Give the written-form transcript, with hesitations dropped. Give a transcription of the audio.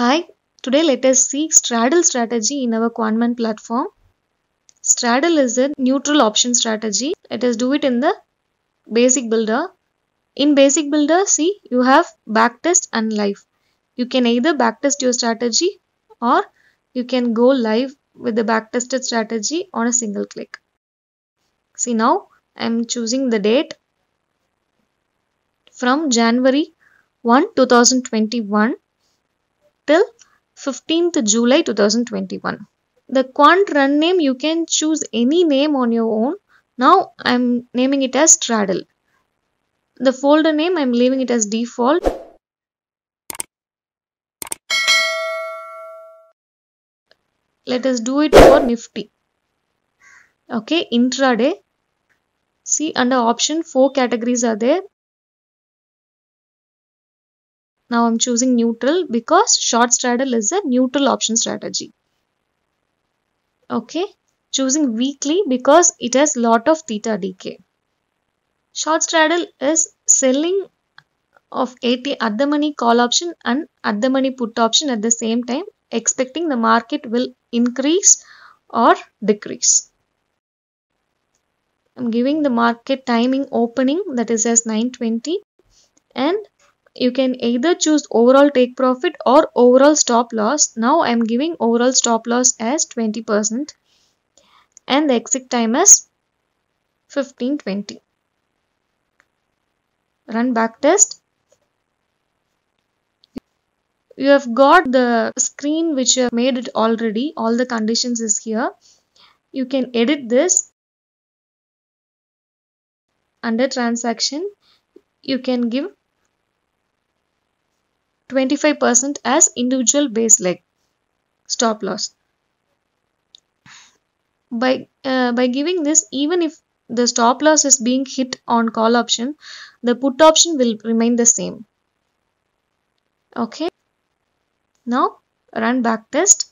Hi, today let us see straddle strategy in our Quantman platform. Straddle is a neutral option strategy. Let us do it in the basic builder. In basic builder, see you have backtest and live. You can either backtest your strategy or you can go live with the backtested strategy on a single click. See now I am choosing the date from January 1, 2021 till 15th July 2021. The quant run name, you can choose any name on your own. Now I'm naming it as straddle. The folder name I'm leaving it as default. Let us do it for Nifty. Okay, intraday. See, under option 4 categories are there. Now I'm choosing neutral because short straddle is a neutral option strategy. Okay, choosing weekly because it has lot of theta decay. Short straddle is selling of at the money call option and at the money put option at the same time, expecting the market will increase or decrease. I'm giving the market timing opening, that is as 9:20, and you can either choose overall take profit or overall stop loss. Now I'm giving overall stop loss as 20% and the exit time as 15:20. Run backtest. You have got the screen which you have made it already. All the conditions is here. You can edit this. Under transaction, you can give 25% as individual base leg stop loss. By giving this, even if the stop loss is being hit on call option, the put option will remain the same. Okay. Now run backtest.